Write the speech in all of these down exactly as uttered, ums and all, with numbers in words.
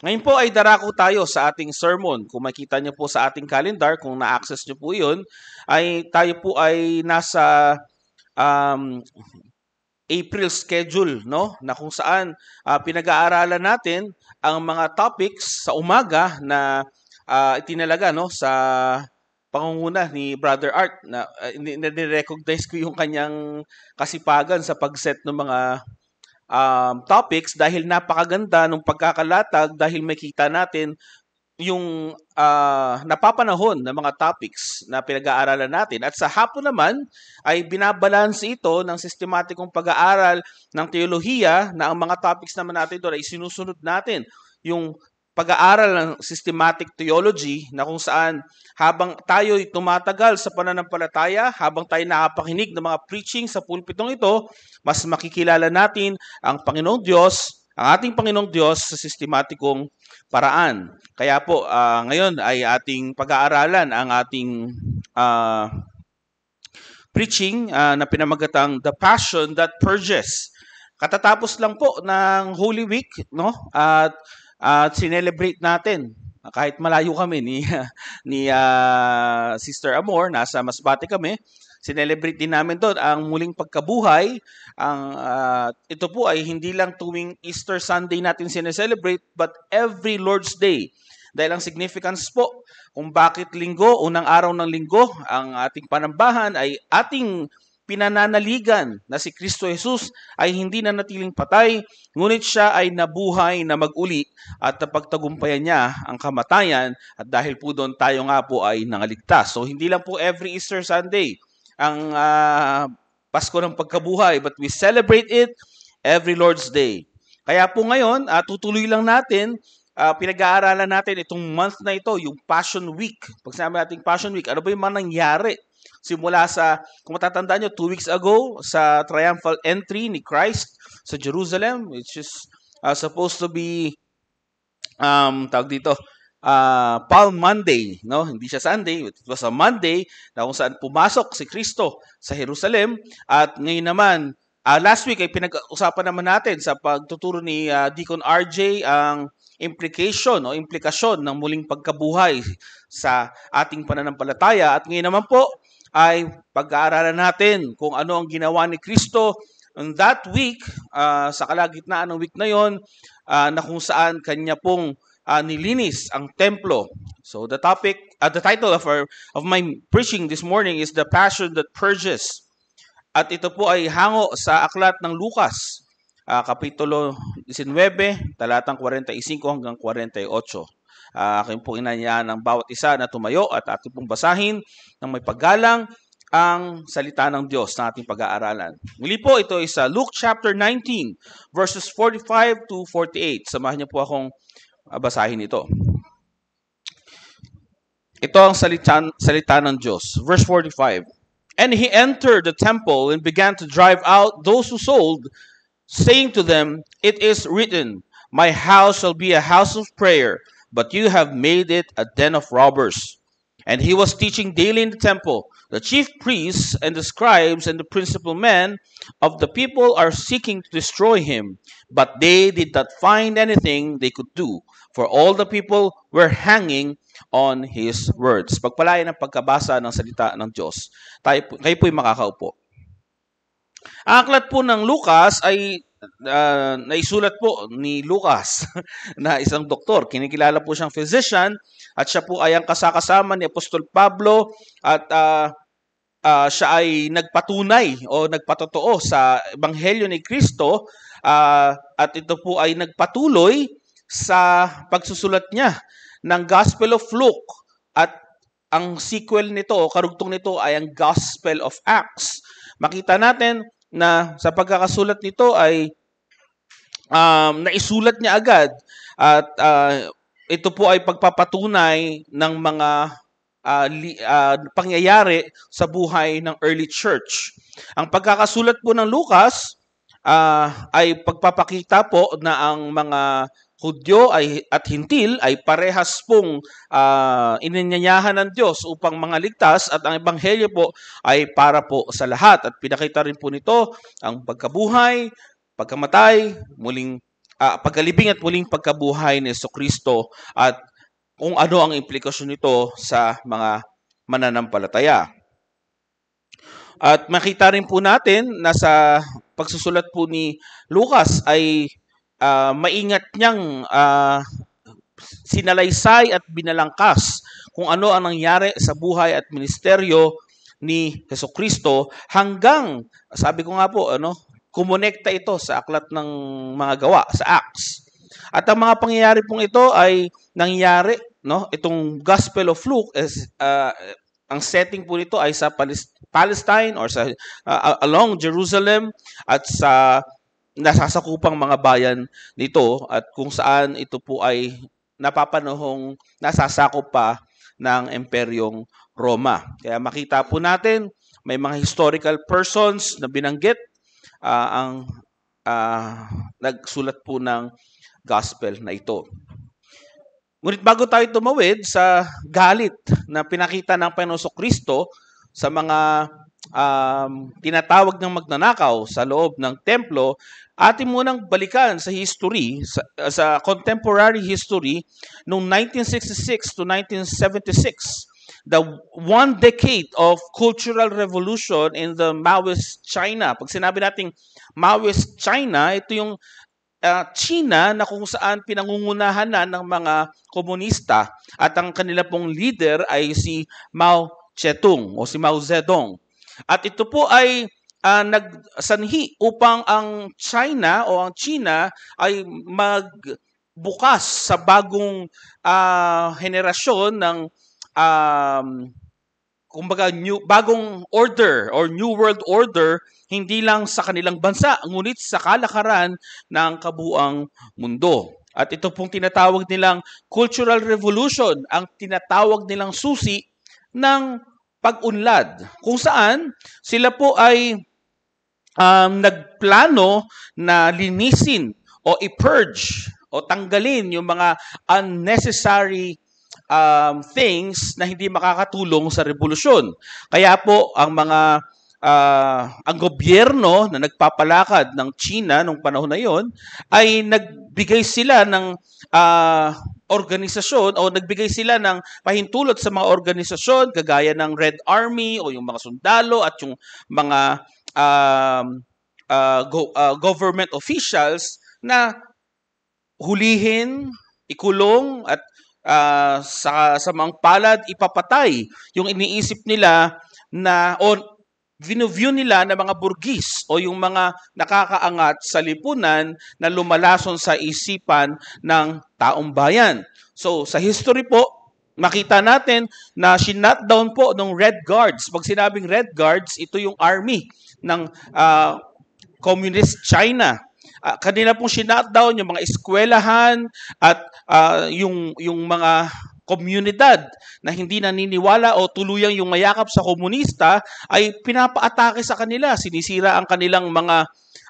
Ngayon po ay darako tayo sa ating sermon. Kung makita niyo po sa ating calendar, kung na-access niyo po yun, ay tayo po ay nasa um, April schedule, no? Na kung saan uh, pinag-aaralan natin ang mga topics sa umaga na uh, itinalaga, no, sa pangunguna ni Brother Art na uh, ni-recognize ko yung kanyang kasipagan sa pag-set ng mga um, topics dahil napakaganda ng pagkakalatag dahil makita natin yung uh, napapanahon ng mga topics na pinag-aaralan natin. At sa hapon naman ay binabalanse ito ng sistematikong pag-aaral ng teolohiya na ang mga topics naman natin doon ay sinusunod natin. Yung pag-aaral ng systematic theology na kung saan habang tayo'y tumatagal sa pananampalataya, habang tayo nakapakinig ng mga preaching sa pulpitong ito, mas makikilala natin ang Panginoong Diyos, ang ating Panginoong Diyos sa sistematikong paraan. Kaya po, uh, ngayon ay ating pag-aaralan ang ating uh, preaching uh, na pinamagatang The Passion That Purges. Katatapos lang po ng Holy Week, no? At at sinelebrate natin kahit malayo kami ni ni uh, Sister Amor, nasa Masbate kami. Sinelebrate din namin doon ang muling pagkabuhay. Ang uh, ito po ay hindi lang tuwing Easter Sunday natin sineselebrate, but every Lord's Day. Dahil ang significance po kung bakit linggo, unang araw ng linggo, ang ating panambahan ay ating pinananaligan na si Kristo Jesus ay hindi na natiling patay, ngunit siya ay nabuhay na mag-uli at napagtagumpayan niya ang kamatayan at dahil po doon tayo nga po ay nangaligtas. So hindi lang po every Easter Sunday ang uh, Pasko ng pagkabuhay, but we celebrate it every Lord's Day. Kaya po ngayon, uh, tutuloy lang natin, uh, pinag-aaralan natin itong month na ito, yung Passion Week. Pag sinabi natin Passion Week, ano ba yung mga nangyari? Simula sa, kung matatandaan nyo, two weeks ago, sa triumphal entry ni Christ sa Jerusalem, which is uh, supposed to be, um, tawag dito, uh, Palm Monday, no? Hindi siya Sunday, it was a Monday na kung saan pumasok si Kristo sa Jerusalem. At ngayon naman, uh, last week ay pinag-usapan naman natin sa pagtuturo ni uh, Deacon R J ang implication o implikasyon ng muling pagkabuhay sa ating pananampalataya. At ngayon naman po, ay pag-aaralan natin kung ano ang ginawa ni Kristo on that week, uh, sa kalagitnaan ng week na yon, uh, na kung saan kanya pong uh, nilinis ang templo. So the topic, uh, the title of our of my preaching this morning is The Passion That Purges. At ito po ay hango sa aklat ng Lucas, uh, kapitulo nineteen, talatang forty-five hanggang forty-eight. Uh, akin pong inanyaan ng bawat isa na tumayo at ating pong basahin ng may paggalang ang salita ng Diyos na ating pag-aaralan. Muli po, ito ay sa Luke chapter nineteen, verses forty-five to forty-eight. Samahan niyo po akong uh, basahin ito. Ito ang salita, salita ng Diyos. Verse forty-five. And he entered the temple and began to drive out those who sold, saying to them, It is written, My house shall be a house of prayer, but you have made it a den of robbers. And he was teaching daily in the temple. The chief priests and the scribes and the principal men of the people are seeking to destroy him, but they did not find anything they could do, for all the people were hanging on his words. Pagpalain ang pagkabasa ng salita ng Diyos. Tayo po, kayo po'y makakaupo. Ang aklat po ng Lucas ay Uh, naisulat po ni Lucas na isang doktor. Kinikilala po siyang physician at siya po ay ang kasakasama ni Apostol Pablo at uh, uh, siya ay nagpatunay o nagpatotoo sa Ebanghelyo ni Kristo uh, at ito po ay nagpatuloy sa pagsusulat niya ng Gospel of Luke at ang sequel nito o karugtong nito ay ang Gospel of Acts. Makita natin na sa pagkakasulat nito ay um, naisulat niya agad at uh, ito po ay pagpapatunay ng mga uh, li, uh, pangyayari sa buhay ng early church. Ang pagkakasulat po ng Lucas uh, ay pagpapakita po na ang mga Hudyo ay, at Hintil ay parehas pong uh, ininyanyahan ng Diyos upang mga ligtas at ang Ebanghelyo po ay para po sa lahat. At pinakita rin po nito ang pagkabuhay, pagkamatay, muling uh, pagkalibing at muling pagkabuhay ni Jesucristo at kung ano ang implikasyon nito sa mga mananampalataya. At makita rin po natin na sa pagsusulat po ni Lucas ay uh, maingat niyang uh, sinalaysay at binalangkas kung ano ang nangyari sa buhay at ministeryo ni Jesucristo hanggang, sabi ko nga po, ano, kumonekta ito sa aklat ng mga gawa, sa Acts. At ang mga pangyayari pong ito ay nangyari, no? Itong Gospel of Luke is uh, ang setting po nito ay sa Palestine or sa uh, along Jerusalem at sa nasasakupang mga bayan nito at kung saan ito po ay napapanahong nasasakop pa ng Imperyong Roma. Kaya makita po natin may mga historical persons na binanggit uh, ang uh, nagsulat po ng gospel na ito. Ngunit bago tayo tumawid sa galit na pinakita ng Panginoong Kristo sa mga um, tinatawag ng magnanakaw sa loob ng templo, atin munang balikan sa history, sa, sa contemporary history, noong nineteen sixty-six to nineteen seventy-six, the one decade of cultural revolution in the Maoist China. Pag sinabi nating Maoist China, ito yung uh, China na kung saan pinangungunahan na ng mga komunista at ang kanila pong leader ay si Mao Zedong o si Mao Zedong. At ito po ay uh, nagsanhi upang ang China o ang China ay magbukas sa bagong uh, henerasyon ng um, kumbaga new, bagong order or new world order, hindi lang sa kanilang bansa, ngunit sa kalakaran ng kabuuang mundo. At ito pong tinatawag nilang cultural revolution, ang tinatawag nilang susi ng pag-unlad, kung saan sila po ay um, nagplano na linisin o i-purge o tanggalin yung mga unnecessary um, things na hindi makakatulong sa revolusyon. Kaya po ang mga uh, ang gobyerno na nagpapalakad ng China nung panahon na yon ay nagbigay sila ng uh, organisasyon o nagbigay sila ng pahintulot sa mga organisasyon kagaya ng Red Army o yung mga sundalo at yung mga um, uh, go, uh, government officials na hulihin, ikulong at uh, sa, sa mga palad ipapatay yung iniisip nila na o view nila na mga burgis o yung mga nakakaangat sa lipunan na lumalason sa isipan ng taong bayan. So, sa history po, makita natin na sinut down po ng Red Guards. Pag sinabing Red Guards, ito yung army ng uh, Communist China. Uh, kanila pong sinut down yung mga eskwelahan at uh, yung, yung mga komunidad na hindi naniniwala o tuluyang yung mayakap sa komunista ay pinapaatake sa kanila. Sinisira ang kanilang mga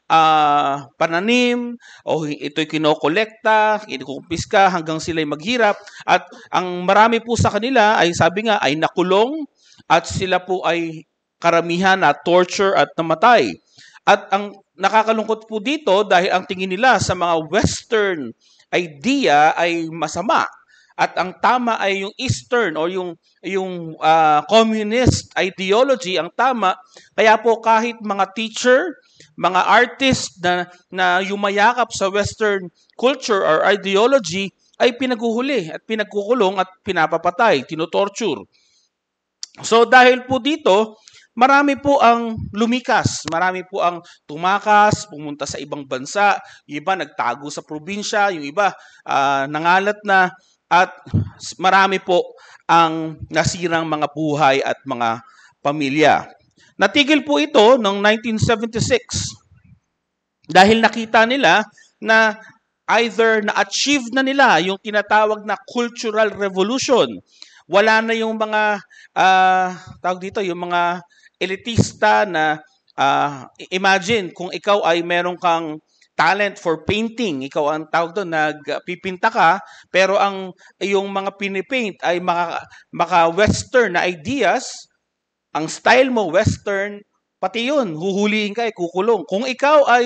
uh, pananim o ito'y kinokolekta, kinukumpiska hanggang sila'y maghirap. At ang marami po sa kanila ay sabi nga ay nakulong at sila po ay karamihan na torture at namatay. At ang nakakalungkot po dito dahil ang tingin nila sa mga Western idea ay masama. At ang tama ay yung Eastern o yung yung uh, communist ideology ang tama. Kaya po kahit mga teacher, mga artist na na yumayakap sa Western culture or ideology ay pinaguhuli at pinagkukulong at pinapapatay, tinotorture. So dahil po dito, marami po ang lumikas, marami po ang tumakas, pumunta sa ibang bansa, yung iba nagtago sa probinsya, yung iba uh, nangalat na. At marami po ang nasirang mga buhay at mga pamilya. Natigil po ito noong nineteen seventy-six dahil nakita nila na either na-achieve na nila yung tinatawag na cultural revolution. Wala na yung mga, uh, tawag dito, yung mga elitista na, uh, imagine kung ikaw ay meron kang talent for painting, ikaw ang tawag doon, nagpipinta ka, pero ang yung mga pinipaint ay maka, maka western na ideas, ang style mo western, pati yun, huhulihin ka, kukulong. Kung ikaw ay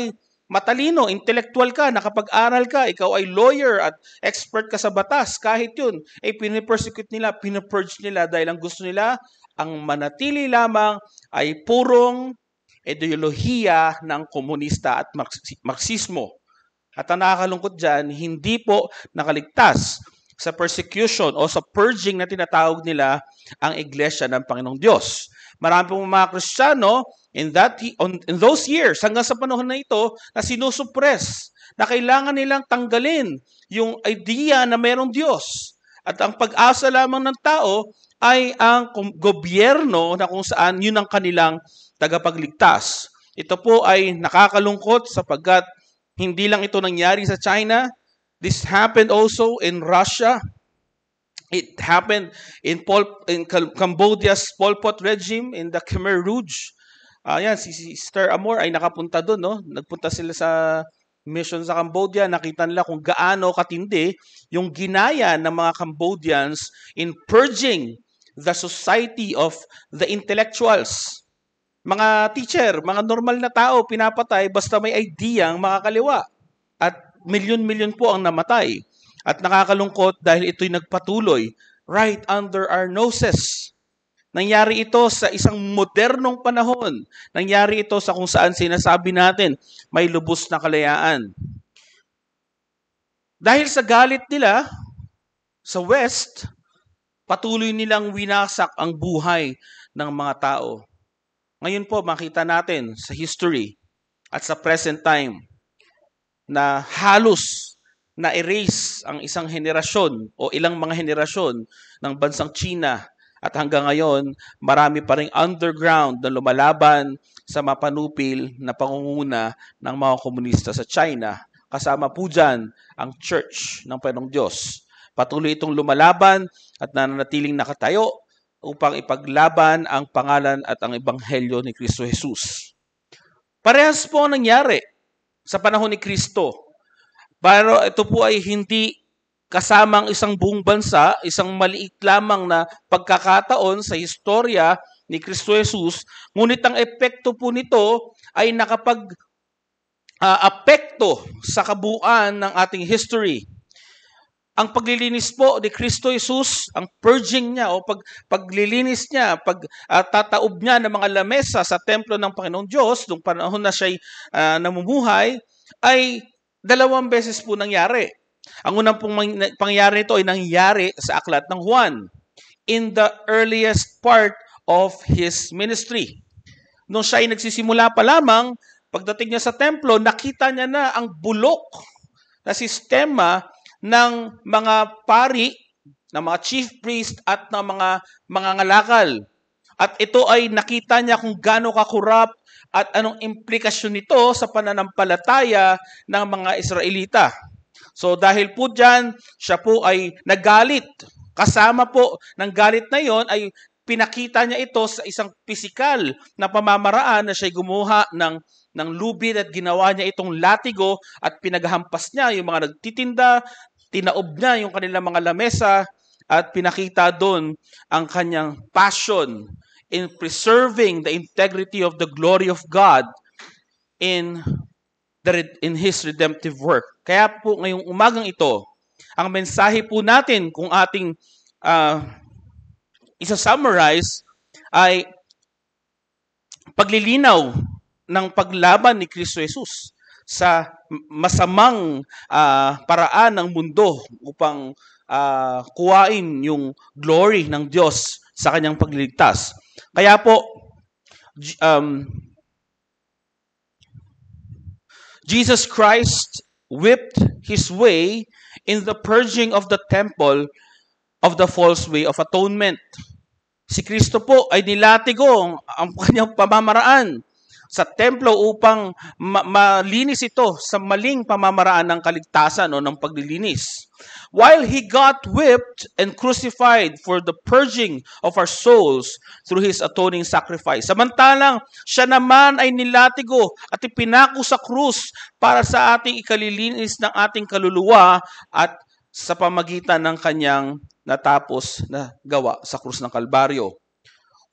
matalino, intellectual ka, nakapag-aral ka, ikaw ay lawyer at expert ka sa batas, kahit yun, ay pinipersecute nila, pinapurge nila dahil ang gusto nila, ang manatili lamang ay purong ideolohiya ng komunista at Marxismo. At ang nakakalungkot dyan, hindi po nakaligtas sa persecution o sa purging na tinatawag nila ang Iglesia ng Panginoong Diyos. Marami pong mga Kristiyano in, that, on, in those years, hanggang sa panahon na ito, na sinusuppress, na kailangan nilang tanggalin yung idea na mayroong Diyos. At ang pag-asa lamang ng tao ay ang gobyerno na kung saan yun ang kanilang tagapagligtas. Ito po ay nakakalungkot sapagkat hindi lang ito nangyari sa China. This happened also in Russia. It happened in, Pol, in Cambodia's Pol Pot regime, in the Khmer Rouge. Uh, yan, si Sister Amor ay nakapunta doon. No? Nagpunta sila sa mission sa Cambodia. Nakita nila kung gaano katindi yung ginaya ng mga Cambodians in purging the society of the intellectuals. Mga teacher, mga normal na tao, pinapatay basta may idea ang mga kaliwa. At milyon-milyon po ang namatay. At nakakalungkot dahil ito'y nagpatuloy right under our noses. Nangyari ito sa isang modernong panahon. Nangyari ito sa kung saan sinasabi natin may lubos na kalayaan. Dahil sa galit nila sa West, patuloy nilang winasak ang buhay ng mga tao. Ngayon po, makita natin sa history at sa present time na halos na-erase ang isang henerasyon o ilang mga henerasyon ng bansang China. At hanggang ngayon, marami pa ring underground na lumalaban sa mapanupil na pangunguna ng mga komunista sa China. Kasama po dyan ang Church ng Panginoong Diyos. Patuloy itong lumalaban at nananatiling nakatayo upang ipaglaban ang pangalan at ang ebanghelyo ni Kristo Jesus. Parehas po ang nangyari sa panahon ni Kristo. Pero ito po ay hindi kasamang isang buong bansa, isang maliit lamang na pagkakataon sa historya ni Kristo Jesus, ngunit ang epekto po nito ay nakapag-apekto uh, sa kabuuan ng ating history. Ang paglilinis po ni Kristo Jesus, ang purging niya o pag, paglilinis niya, pag uh, tataob niya ng mga lamesa sa templo ng Panginoong Diyos, nung panahon na siya uh, namumuhay, ay dalawang beses po nangyari. Ang unang pong pangyayari ito ay nangyari sa aklat ng Juan in the earliest part of his ministry. Nung siya ay nagsisimula pa lamang, pagdating niya sa templo, nakita niya na ang bulok na sistema ng mga pari, ng mga chief priest at ng mga mga ngalakal. At ito ay nakita niya kung gaano kakurap at anong implikasyon nito sa pananampalataya ng mga Israelita. So dahil po dyan, siya po ay nagalit. Kasama po ng galit na yon ay pinakita niya ito sa isang pisikal na pamamaraan na siya gumawa ng, ng lubid at ginawa niya itong latigo at pinaghampas niya yung mga nagtitinda, tinaob niya yung kanilang mga lamesa at pinakita doon ang kanyang passion in preserving the integrity of the glory of God in the in His redemptive work. Kaya po ngayong umagang ito, ang mensahe po natin kung ating uh, isa-summarize ay paglilinaw ng paglaban ni Kristo Jesus sa masamang uh, paraan ng mundo upang uh, kuhain yung glory ng Diyos sa kanyang pagliligtas. Kaya po, um, Jesus Christ whipped His way in the purging of the temple of the false way of atonement. Si Kristo po ay nilatigo ang kanyang pamamaraan sa templo upang ma- malinis ito sa maling pamamaraan ng kaligtasan o ng paglilinis. While He got whipped and crucified for the purging of our souls through His atoning sacrifice. Samantalang siya naman ay nilatigo at ipinako sa krus para sa ating ikalilinis ng ating kaluluwa at sa pamagitan ng kanyang natapos na gawa sa krus ng Kalbaryo.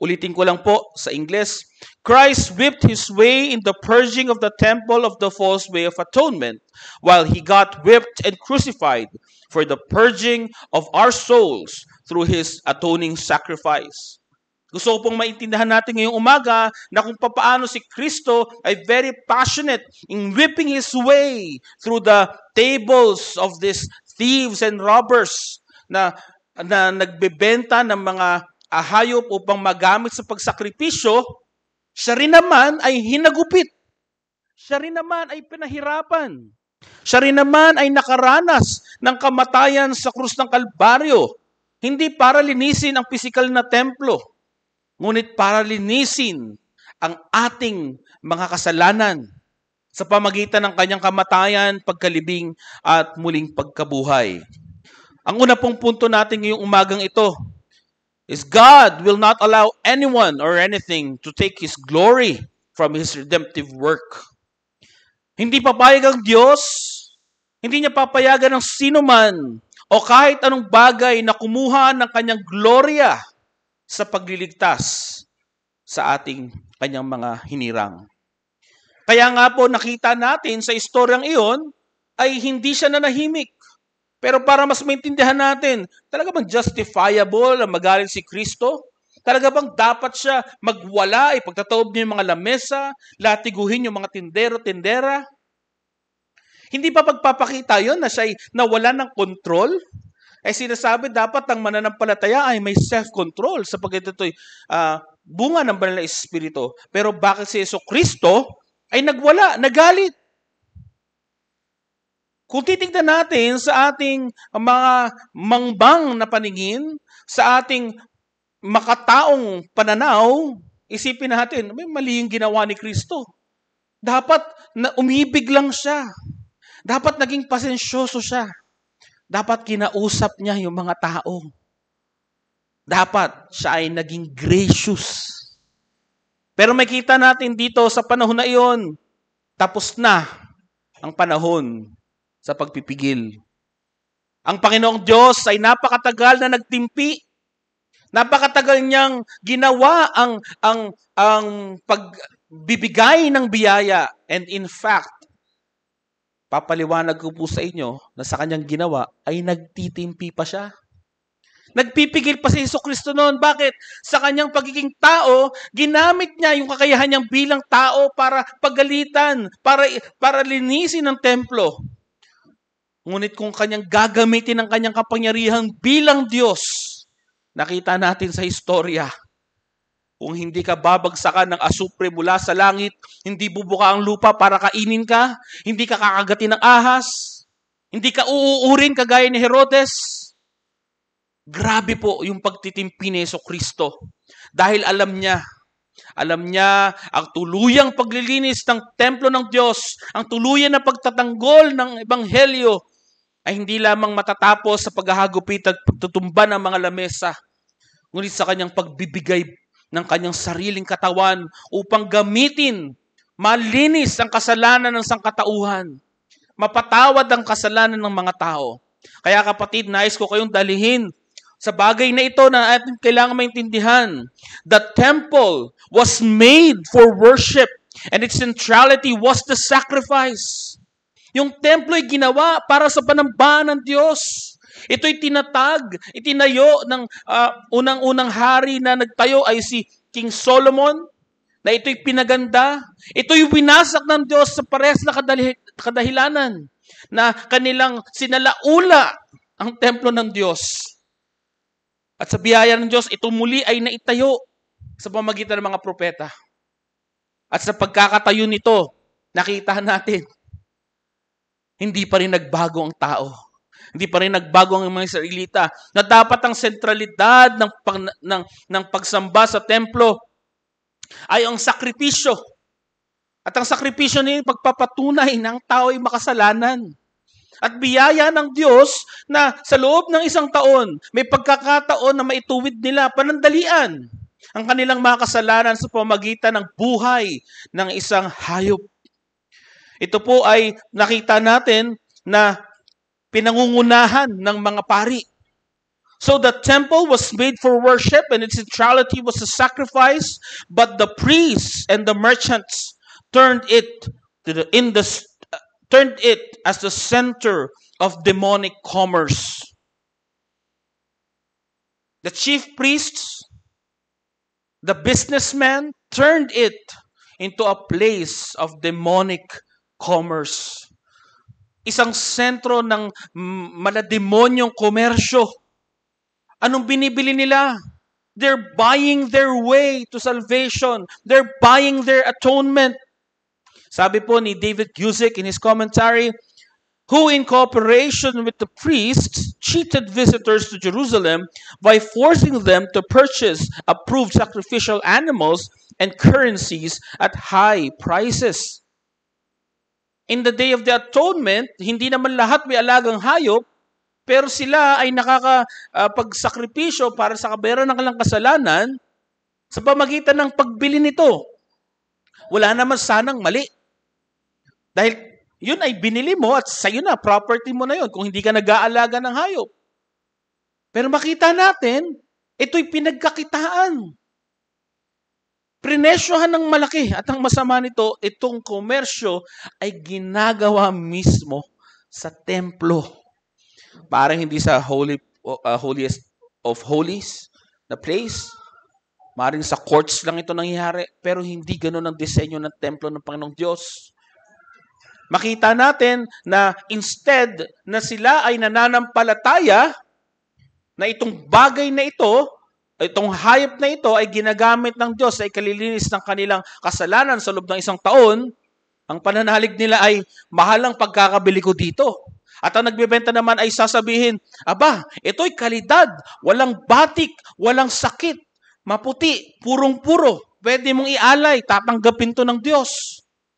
Ulitin ko lang po sa Ingles. Christ whipped his way in the purging of the temple of the false way of atonement, while he got whipped and crucified for the purging of our souls through his atoning sacrifice. Gusto ko pong maintindihan natin ngayong umaga na kung paano si Kristo ay very passionate in whipping his way through the tables of these thieves and robbers na, na nagbebenta ng mga ahayop upang magamit sa pagsakripisyo. Siya rin naman ay hinagupit. Siya rin naman ay pinahirapan. Siya rin naman ay nakaranas ng kamatayan sa krus ng Kalbaryo. Hindi para linisin ang pisikal na templo, ngunit para linisin ang ating mga kasalanan sa pamagitan ng kanyang kamatayan, pagkalibing at muling pagkabuhay. Ang una pong punto natin ngayong umagang ito is God will not allow anyone or anything to take His glory from His redemptive work. Hindi papayag ang Diyos, hindi niya papayagan ng sino man o kahit anong bagay na kumuha ng kanyang gloria sa pagliligtas sa ating kanyang mga hinirang. Kaya nga po nakita natin sa istoryang iyon ay hindi siya nanahimik. Pero para mas maintindihan natin, talaga bang justifiable ang magaling si Kristo? Talaga bang dapat siya magwala, ipagtataob niya yung mga lamesa, latiguhin yung mga tindero-tindera? Hindi pa pagpapakita yon na siya ay nawala ng control? Ay sinasabi dapat ang mananampalataya ay may self-control sapagkat ito'y uh, bunga ng banal na Espiritu. Pero bakit si Jesucristo ay nagwala, nagalit? Kung titignan natin sa ating mga mangbang na paningin, sa ating makataong pananaw, isipin natin, may mali yung ginawa ni Kristo. Dapat na umibig lang siya. Dapat naging pasensyoso siya. Dapat kinausap niya yung mga tao. Dapat siya ay naging gracious. Pero makita natin dito sa panahon na iyon, tapos na ang panahon sa pagpipigil. Ang Panginoong Diyos ay napakatagal na nagtimpi. Napakatagal niyang ginawa ang ang ang pagbibigay ng biyaya. And in fact, papaliwanag ko po sa inyo na sa kanyang ginawa ay nagtitimpi pa siya. Nagpipigil pa si Jesucristo noon. Bakit? Sa kanyang pagiging tao, ginamit niya yung kakayahan niyang bilang tao para pagalitan, para para linisin ang templo. Ngunit kung kanyang gagamitin ang kanyang kapangyarihan bilang Diyos, nakita natin sa historya, kung hindi ka babagsakan ng asupre mula sa langit, hindi bubuka ang lupa para kainin ka, hindi ka kakagatin ng ahas, hindi ka uuurin kagaya ni Herodes. Grabe po yung pagtitimpi ni Jesucristo. Dahil alam niya, alam niya ang tuluyang paglilinis ng templo ng Diyos, ang tuluyan na pagtatanggol ng ebanghelyo, ay hindi lamang matatapos sa paghahagupit at pagtutumba ng mga lamesa, ngunit sa kanyang pagbibigay ng kanyang sariling katawan upang gamitin, malinis ang kasalanan ng sangkatauhan, mapatawad ang kasalanan ng mga tao. Kaya kapatid, nais ko kayong dalihin sa bagay na ito na ating kailangan maintindihan. The temple was made for worship and its centrality was the sacrifice. Yung templo ay ginawa para sa panambahan ng Diyos. Ito'y tinatag, itinayo ng uh, unang-unang hari na nagtayo ay si King Solomon, na ito'y pinaganda. Ito'y winasak ng Diyos sa parehas na kadali- kadahilanan na kanilang sinalaula ang templo ng Diyos. At sa biyaya ng Diyos, ito muli ay naitayo sa pamagitan ng mga propeta. At sa pagkakatayo nito, nakita natin, hindi pa rin nagbago ang tao. Hindi pa rin nagbago ang mga Israelita na dapat ang sentralidad ng, pag, ng, ng pagsamba sa templo ay ang sakripisyo. At ang sakripisyo niya pagpapatunay na ang tao ay makasalanan. At biyaya ng Diyos na sa loob ng isang taon, may pagkakataon na maituwid nila panandalian ang kanilang mga kasalanan sa pamamagitan ng buhay ng isang hayop. Ito po ay nakita natin na pinangungunahan ng mga pari. So the temple was made for worship and its centrality was a sacrifice, but the priests and the merchants turned it to the in the uh, turned it as the center of demonic commerce. The chief priests, the businessmen turned it into a place of demonic commerce. Isang sentro ng malademonyong komersyo. Anong binibili nila? They're buying their way to salvation. They're buying their atonement. Sabi po ni David Guzik in his commentary, who in cooperation with the priests cheated visitors to Jerusalem by forcing them to purchase approved sacrificial animals and currencies at high prices. In the Day of the Atonement, hindi naman lahat may alagang hayop, pero sila ay nakakapagsakripisyo uh, para sa kabayaran ng kanilang kasalanan sa pamagitan ng pagbili nito. Wala naman sanang mali. Dahil yun ay binili mo at sa'yo na, property mo na yun kung hindi ka nag-aalaga ng hayop. Pero makita natin, ito'y pinagkakitaan. Prinesyohan ng malaki at ang masama nito, itong komersyo ay ginagawa mismo sa templo. Parang hindi sa holy, uh, holiest of holies na place. Maring sa courts lang ito nangyayari. Pero hindi ganun ang disenyo ng templo ng Panginoong Diyos. Makita natin na instead na sila ay nananampalataya na itong bagay na ito, itong hayop na ito ay ginagamit ng Diyos ay kalilinis ng kanilang kasalanan sa loob ng isang taon, ang pananalig nila ay mahalang pagkakabili ko dito. At ang nagbebenta naman ay sasabihin, aba, ito'y kalidad, walang batik, walang sakit, maputi, purong-puro. Pwede mong ialay, tatanggapin to ng Diyos.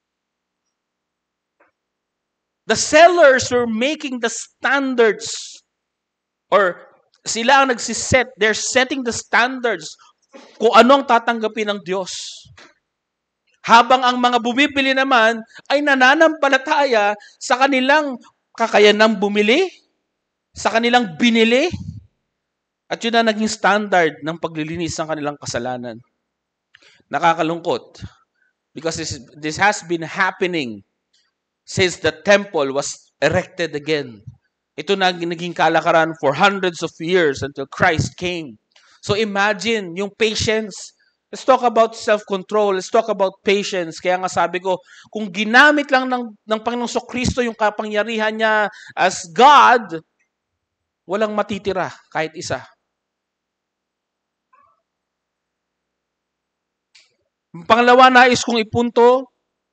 The sellers were making the standards, or sila ang nagsiset, they're setting the standards kung ano ang tatanggapin ng Diyos. Habang ang mga bumibili naman ay nananampalataya sa kanilang kakayanang bumili, sa kanilang binili, at yun na naging standard ng paglilinis ng kanilang kasalanan. Nakakalungkot because this, this has been happening since the temple was erected again. Ito na naging kalakaran for hundreds of years until Christ came. So imagine yung patience. Let's talk about self-control. Let's talk about patience. Kaya nga sabi ko, kung ginamit lang ng, ng Panginoong Kristo yung kapangyarihan niya as God, walang matitira kahit isa. Pangalawa, nais kong ipunto,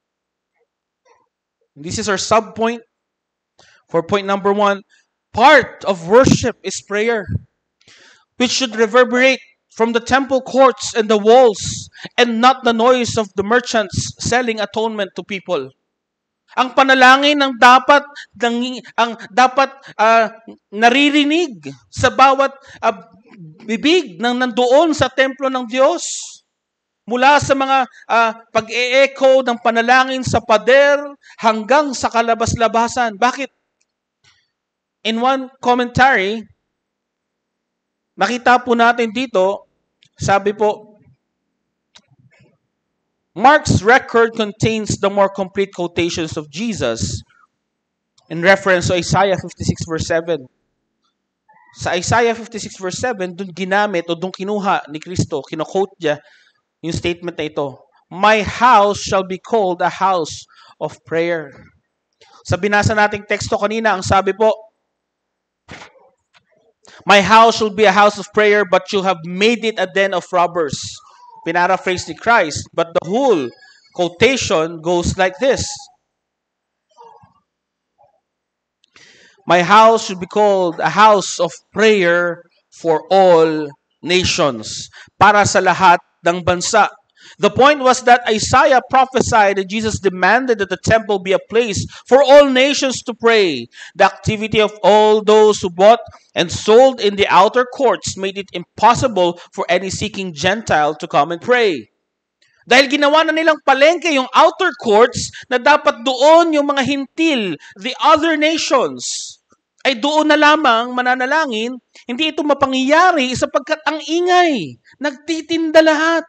this is our sub-point for point number one. Part of worship is prayer, which should reverberate from the temple courts and the walls and not the noise of the merchants selling atonement to people. Ang panalangin ang dapat ng, ang dapat uh, naririnig sa bawat uh, bibig ng nandoon sa templo ng Diyos. Mula sa mga uh, pag-e-echo ng panalangin sa pader hanggang sa kalabas-labasan. Bakit? In one commentary, makita po natin dito, sabi po, Mark's record contains the more complete quotations of Jesus in reference to Isaiah fifty-six verse seven. Sa Isaiah fifty-six verse seven, dun ginamit o dun kinuha ni Kristo, kino-quote niya yung statement na ito, my house shall be called a house of prayer. Sa binasa nating teksto kanina, ang sabi po, my house shall be a house of prayer, but you have made it a den of robbers. Pinaraphrase ni Christ, but the whole quotation goes like this. My house should be called a house of prayer for all nations. Para sa lahat ng bansa. The point was that Isaiah prophesied that Jesus demanded that the temple be a place for all nations to pray. The activity of all those who bought and sold in the outer courts made it impossible for any seeking Gentile to come and pray. Dahil ginawa na nilang palengke yung outer courts na dapat doon yung mga hintil, the other nations, ay doon na lamang mananalangin, hindi ito mapangyayari sapagkat ang ingay, nagtitinda lahat.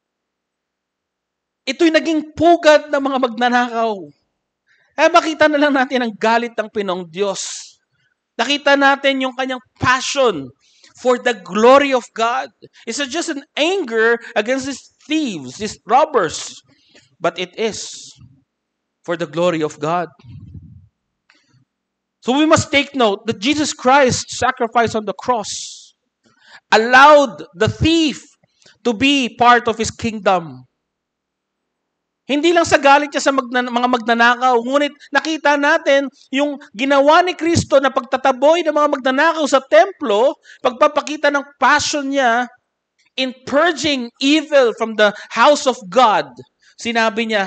Ito'y naging pugad ng mga magnanakaw. Kaya makita na lang natin ang galit ng Pinoong Diyos. Nakita natin yung kanyang passion for the glory of God. It's not just an anger against these thieves, these robbers, but it is for the glory of God. So we must take note that Jesus Christ's sacrifice on the cross allowed the thief to be part of His kingdom. Hindi lang sa galit niya sa magna- mga magnanakaw, ngunit nakita natin yung ginawa ni Kristo na pagtataboy ng mga magnanakaw sa templo, pagpapakita ng passion niya in purging evil from the house of God. Sinabi niya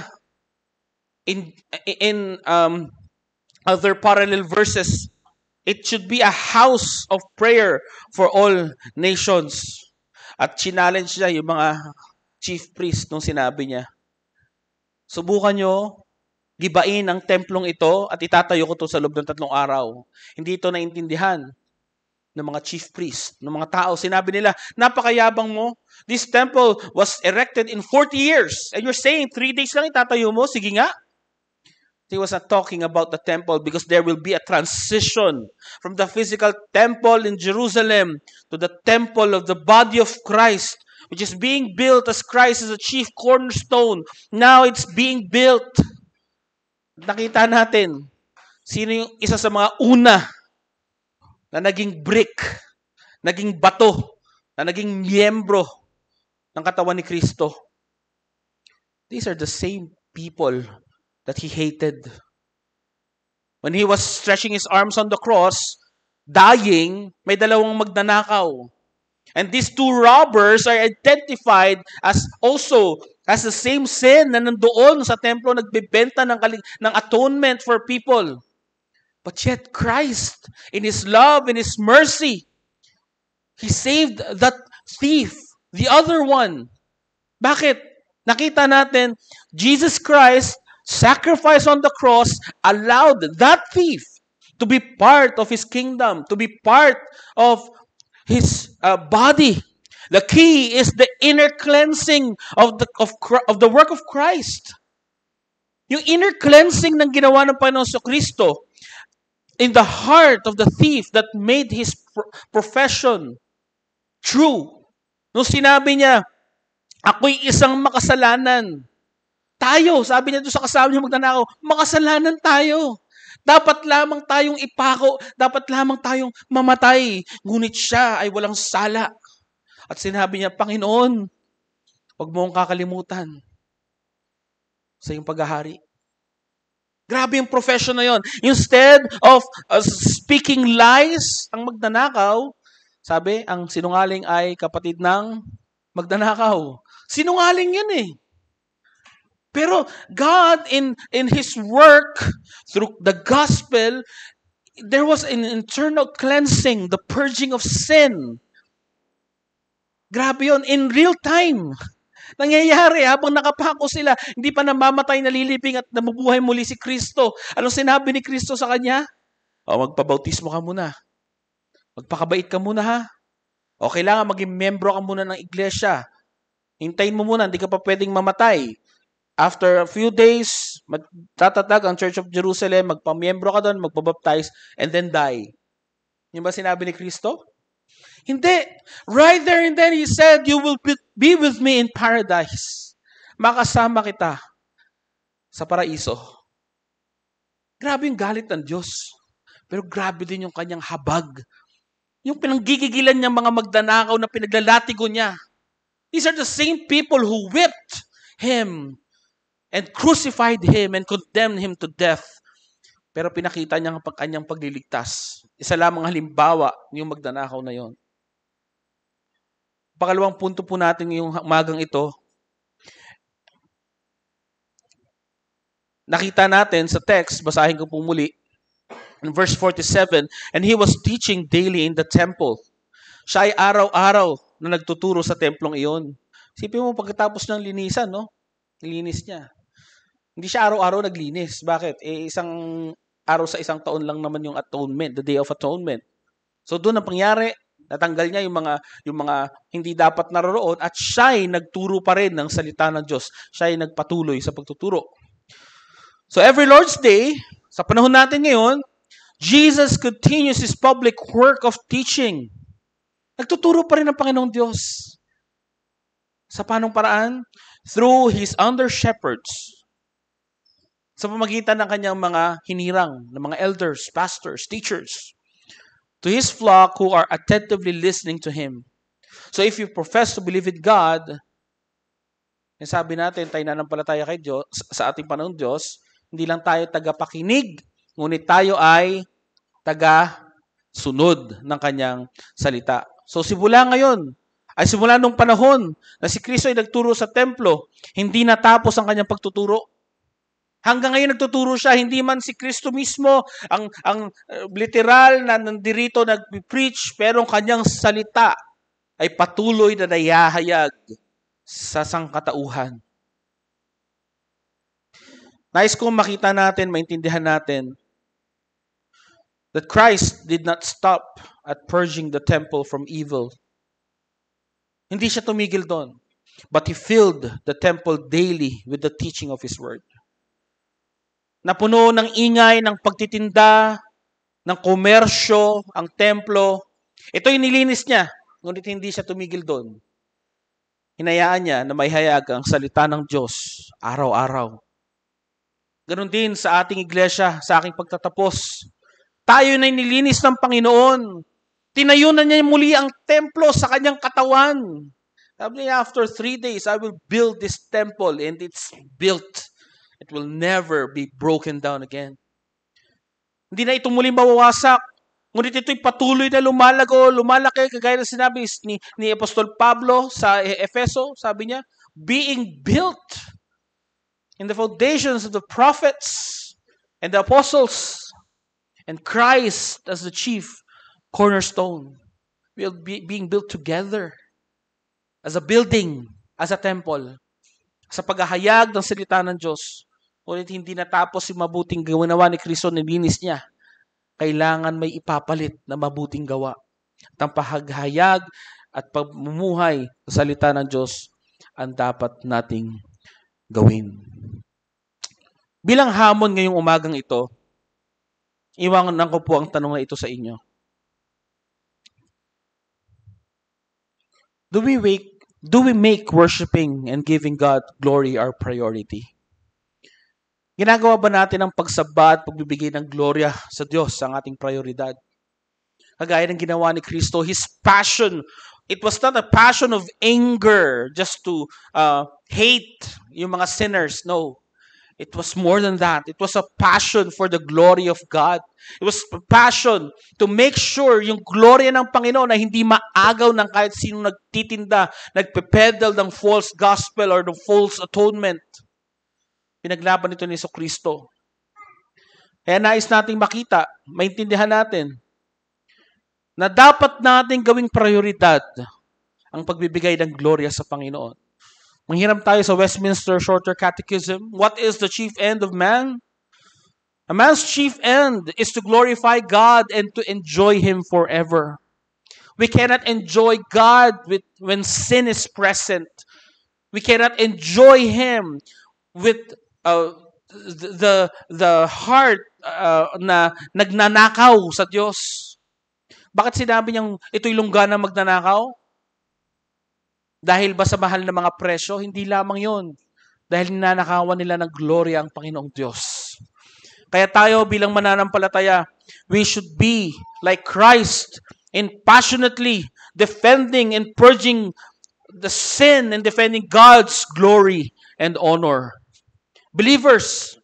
in in um, other parallel verses, it should be a house of prayer for all nations. At challenge niya yung mga chief priest nung sinabi niya, subukan nyo, gibain ang templong ito at itatayo ko ito sa loob ng tatlong araw. Hindi ito naintindihan ng mga chief priest, ng mga tao. Sinabi nila, napakayabang mo. This temple was erected in forty years. And you're saying, three days lang itatayo mo? Sige nga. He was not talking about the temple because there will be a transition from the physical temple in Jerusalem to the temple of the body of Christ, which is being built as Christ is the chief cornerstone. Now it's being built. Nakita natin, sino yung isa sa mga una na naging brick, naging bato, na naging miyembro ng katawan ni Kristo. These are the same people that He hated. When He was stretching His arms on the cross, dying, may dalawang magnanakaw. And these two robbers are identified as also as the same sin na nandoon sa templo nagbebenta ng, ng atonement for people. But yet Christ, in His love, in His mercy, He saved that thief, the other one. Bakit? Nakita natin, Jesus Christ, sacrifice on the cross, allowed that thief to be part of His kingdom, to be part of His uh, body. The key is the inner cleansing of the of, of the work of Christ. Yung inner cleansing ng ginawa ng Panginoon sa Kristo in the heart of the thief that made his pro- profession true. Nung sinabi niya, ako'y isang makasalanan. Tayo, sabi niya doon sa kasama niya magnanakaw, makasalanan tayo. Dapat lamang tayong ipako, dapat lamang tayong mamatay. Ngunit siya ay walang sala. At sinabi niya, Panginoon, huwag mo akong kakalimutan sa iyong paghahari. Grabe yung profession na yon. Instead of uh, speaking lies, ang magnanakaw, sabi, ang sinungaling ay kapatid ng magnanakaw. Sinungaling yan eh. Pero God, in, in His work, through the gospel, there was an internal cleansing, the purging of sin. Grabe yun. In real time. Nangyayari habang nakapako sila, hindi pa namamatay, nalilibing at namubuhay muli si Kristo. Anong sinabi ni Kristo sa kanya? O, magpabautismo ka muna. Magpakabait ka muna ha. O, kailangan maging membro ka muna ng iglesia. Hintayin mo muna, hindi ka pa pwedeng mamatay. After a few days, magtatatag ang Church of Jerusalem, magpamiyembro ka doon, magpabaptize, and then die. Yung ba sinabi ni Kristo? Hindi. Right there and then, He said, you will be with me in paradise. Makasama kita sa paraiso. Grabe yung galit ng Diyos. Pero grabe din yung kanyang habag. Yung pinanggigigilan niya mga magdanakaw na pinaglalatigo niya. These are the same people who whipped Him and crucified Him and condemned Him to death. Pero pinakita niya ang kanyang pagliligtas. Isa lamang halimbawa yung magdanakaw na yon. Pakalawang punto po natin yung umagang ito. Nakita natin sa text, basahin ko po muli, in verse forty-seven, and He was teaching daily in the temple. Siya ay araw-araw na nagtuturo sa templong iyon. Sipin mo pagkatapos ng linisan, no? Nilinis niya. Hindi siya araw-araw naglinis. Bakit? Eh, isang araw sa isang taon lang naman yung atonement, the Day of Atonement. So doon ang pangyari, natanggal niya yung mga yung mga hindi dapat naroroon at siya ay nagturo pa rin ng salita ng Diyos. Siya ay nagpatuloy sa pagtuturo. So every Lord's Day, sa panahon natin ngayon, Jesus continues His public work of teaching. Nagtuturo pa rin ang Panginoong Diyos. Sa panong paraan? Through His under-shepherds. Sa pamagitan ng kanyang mga hinirang, ng mga elders, pastors, teachers. To His flock who are attentively listening to Him. So if you profess to believe in God, yung sabi natin, tayo nananampalataya kay Diyos, sa ating Panginoong Diyos, hindi lang tayo tagapakinig, ngunit tayo ay taga-sunod ng kanyang salita. So simula ngayon, ay simula nung panahon na si Kristo ay nagturo sa templo, hindi natapos ang kanyang pagtuturo. Hanggang ngayon nagtuturo siya, hindi man si Kristo mismo ang, ang uh, literal na nandirito nag-preach, pero ang kanyang salita ay patuloy na nayahayag sa sangkatauhan. Nais kong makita natin, maintindihan natin, that Christ did not stop at purging the temple from evil. Hindi siya tumigil doon, but He filled the temple daily with the teaching of His word. Napuno ng ingay, ng pagtitinda, ng komersyo, ang templo. Ito'y nilinis niya, ngunit hindi siya tumigil doon. Hinayaan niya na may hayag ang salita ng Diyos araw-araw. Ganon din sa ating iglesia, sa aking pagtatapos. Tayo na nilinis ng Panginoon. Tinayo na niya muli ang templo sa kanyang katawan. Sabi niya, after three days, I will build this temple, and it's built. It will never be broken down again. Hindi na ito muling mawawasak. Ngunit ito'y patuloy na lumalago, lumalaki, kagaya na sinabi ni, ni Apostol Pablo sa Efeso, sabi niya, being built in the foundations of the prophets and the apostles, and Christ as the chief cornerstone. We are be, being built together as a building, as a temple, sa paghahayag ng salita ng Diyos. Ngunit hindi natapos yung mabuting ginawa ni Kristo, nilinis niya. Kailangan may ipapalit na mabuting gawa. At ang paghahayag at pagmumuhay sa salita ng Diyos ang dapat nating gawin. Bilang hamon ngayong umagang ito, iwanan ko po ang tanong na ito sa inyo. Do we wake, do we make worshiping and giving God glory our priority? Ginagawa ba natin ang pagsamba at pagbibigay ng gloria sa Diyos ang ating prioridad? Kagaya ng ginawa ni Kristo, His passion, it was not a passion of anger just to uh, hate yung mga sinners. No. It was more than that. It was a passion for the glory of God. It was a passion to make sure yung gloria ng Panginoon na hindi maagaw ng kahit sino nagtitinda, nagpe-peddle ng false gospel or the false atonement. Pinaglaban ito ni Jesucristo. Kaya nais nating makita, maintindihan natin, na dapat nating gawing prioridad ang pagbibigay ng gloria sa Panginoon. Manghiram tayo sa Westminster Shorter Catechism. What is the chief end of man? A man's chief end is to glorify God and to enjoy Him forever. We cannot enjoy God with, when sin is present. We cannot enjoy Him with Uh, the the heart uh, na nagnanakaw sa Diyos. Bakit sinabi niyang ito'y lungga na magnanakaw? Dahil ba sa mahal na mga presyo? Hindi lamang yon. Dahil ninanakawan nila ng gloria ang Panginoong Diyos. Kaya tayo bilang mananampalataya, we should be like Christ in passionately defending and purging the sin and defending God's glory and honor. Believers,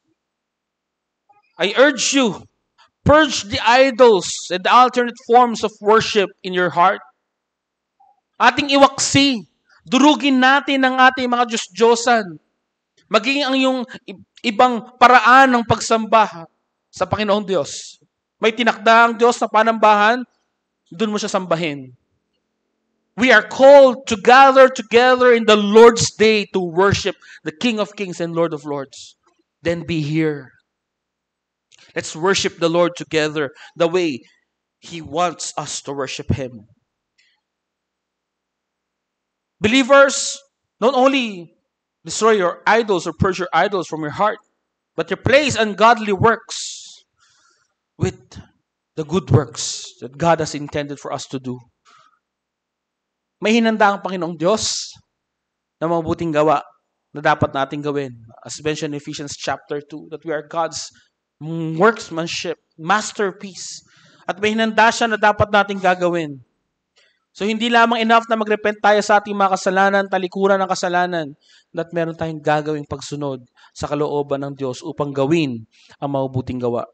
I urge you, purge the idols and the alternate forms of worship in your heart. Ating iwaksi, durugin natin ang ating mga Diyos-Diyosan. Maging ang yung ibang paraan ng pagsamba sa Panginoong Diyos. May tinakda ang Diyos na panambahan, doon mo siya sambahin. We are called to gather together in the Lord's Day to worship the King of Kings and Lord of Lords. Then be here. Let's worship the Lord together the way He wants us to worship Him. Believers, don't only destroy your idols or purge your idols from your heart, but replace ungodly works with the good works that God has intended for us to do. May hinanda ang Panginoong Diyos na mabuting gawa na dapat nating gawin. As mentioned in Ephesians chapter two, that we are God's workmanship, masterpiece. At may hinanda siya na dapat nating gagawin. So hindi lamang enough na magrepent tayo sa ating mga kasalanan, talikuran ng kasalanan, that meron tayong gagawing pagsunod sa kalooban ng Diyos upang gawin ang mabuting gawa.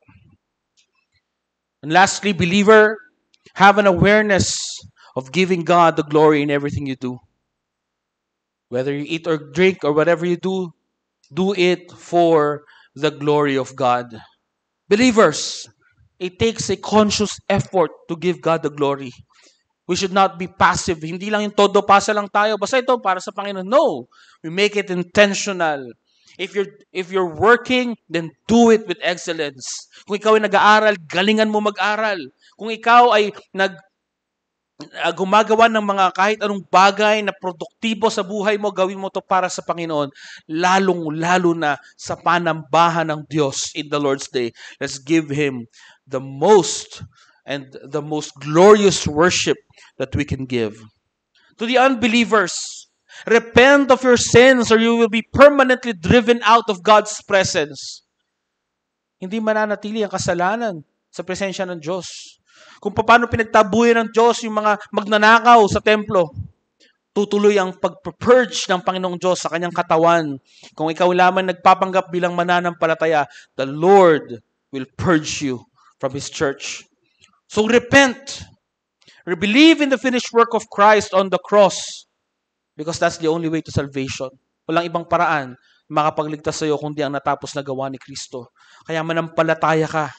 And lastly, believer, have an awareness of giving God the glory in everything you do. Whether you eat or drink or whatever you do, do it for the glory of God. Believers, it takes a conscious effort to give God the glory. We should not be passive. Hindi lang yung todo pasa lang tayo. Basta ito para sa Panginoon. No. We make it intentional. If you're, if you're working, then do it with excellence. Kung ikaw ay nag-aaral, galingan mo mag-aral. Kung ikaw ay nag Uh, gumagawa ng mga kahit anong bagay na produktibo sa buhay mo, gawin mo to para sa Panginoon, lalong-lalo na sa panambahan ng Diyos in the Lord's Day. Let's give Him the most and the most glorious worship that we can give. To the unbelievers, repent of your sins or you will be permanently driven out of God's presence. Hindi mananatili ang kasalanan sa presensya ng Diyos. Kung paano pinagtabuyan ng Diyos yung mga magnanakaw sa templo, tutuloy ang pag-purge ng Panginoong Diyos sa kanyang katawan. Kung ikaw lamang nagpapanggap bilang mananampalataya, the Lord will purge you from His church. So repent. Believe in the finished work of Christ on the cross because that's the only way to salvation. Walang ibang paraan makapagligtas sa iyo kundi ang natapos na gawa ni Kristo. Kaya manampalataya ka.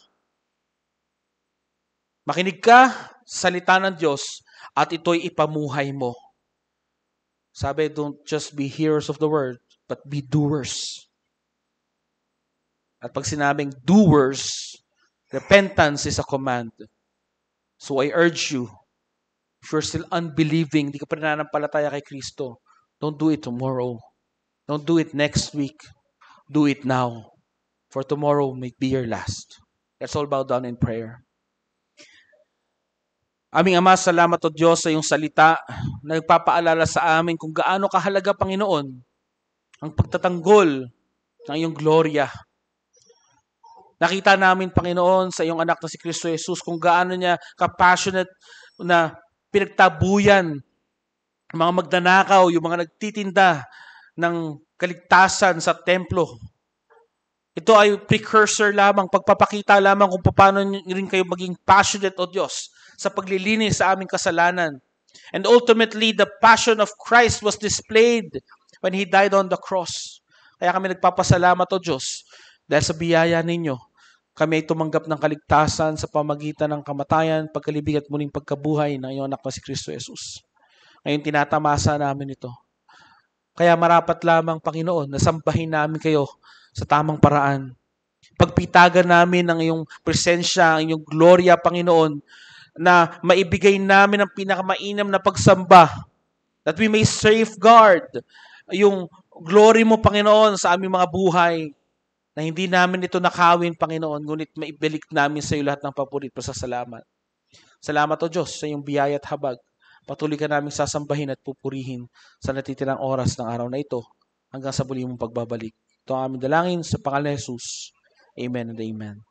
Makinig ka sa salita ng Diyos at ito'y ipamuhay mo. Sabi, don't just be hearers of the word, but be doers. At pag sinabing doers, repentance is a command. So I urge you, if you're still unbelieving, hindi ka pa nananampalataya kay Kristo, don't do it tomorrow. Don't do it next week. Do it now. For tomorrow may be your last. Let's all bow down in prayer. Aming Ama, salamat o Diyos sa iyong salita na nagpapaalala sa amin kung gaano kahalaga, Panginoon, ang pagtatanggol ng iyong gloria. Nakita namin, Panginoon, sa iyong anak na si Kristo Jesus kung gaano niya ka-passionate na pinagtabuyan ang mga magnanakaw, yung mga nagtitinda ng kaligtasan sa templo. Ito ay precursor lamang, pagpapakita lamang kung paano rin kayo maging passionate o Diyos sa paglilinis sa aming kasalanan. And ultimately, the passion of Christ was displayed when He died on the cross. Kaya kami nagpapasalamat o Diyos dahil sa biyaya ninyo. Kami ay tumanggap ng kaligtasan sa pamagitan ng kamatayan, pagkalibig at muling pagkabuhay ng iyong anak na si Kristo Jesus. Ngayon tinatamasa namin ito. Kaya marapat lamang, Panginoon, na sambahin namin kayo sa tamang paraan. Pagpitagan namin ang iyong presensya, ang iyong gloria, Panginoon, na maibigay namin ang pinakamainam na pagsamba. That we may safeguard yung glory mo, Panginoon, sa aming mga buhay. Na hindi namin ito nakawin, Panginoon, ngunit maibalik namin sa iyo lahat ng papurit pa sa salamat. Salamat o Diyos sa iyong biyaya at habag. Patuloy ka namin sasambahin at pupurihin sa natitirang oras ng araw na ito hanggang sa muli mong pagbabalik. Ito ang aming dalangin sa pangalan ni Jesus. Amen and amen.